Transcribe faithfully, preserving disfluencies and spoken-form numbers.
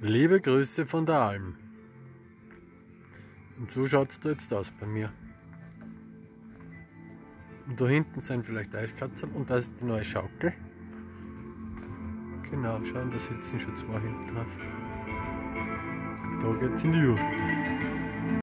Liebe Grüße von der Alm. Und so schaut es da jetzt aus bei mir. Und da hinten sind vielleicht Eiskatzeln und das ist die neue Schaukel. Genau, schauen, da sitzen schon zwei hinten drauf. Da geht's in die Jurte.